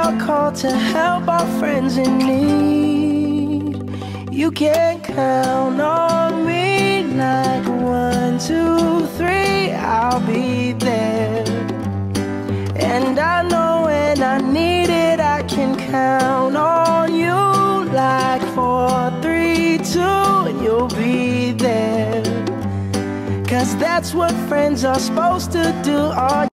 our call to help our friends in need. You can count on me like 1, 2, 3, I'll be there. And I know when I need it, I can count on you like 4, 3, 2, and you'll be there. 'Cause that's what friends are supposed to do.